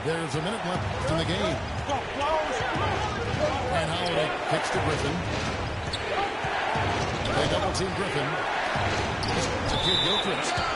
There's a minute left in the game. And Holiday kicks to Griffin. They double-team Griffin. To Kid Gilchrist.